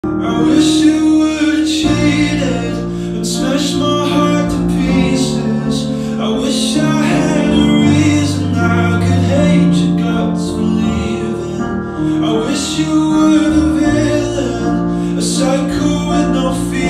I wish you would've cheated and smashed my heart to pieces. I wish I had a reason I could hate your guts for leaving. I wish you were the villain, a psycho with no fear.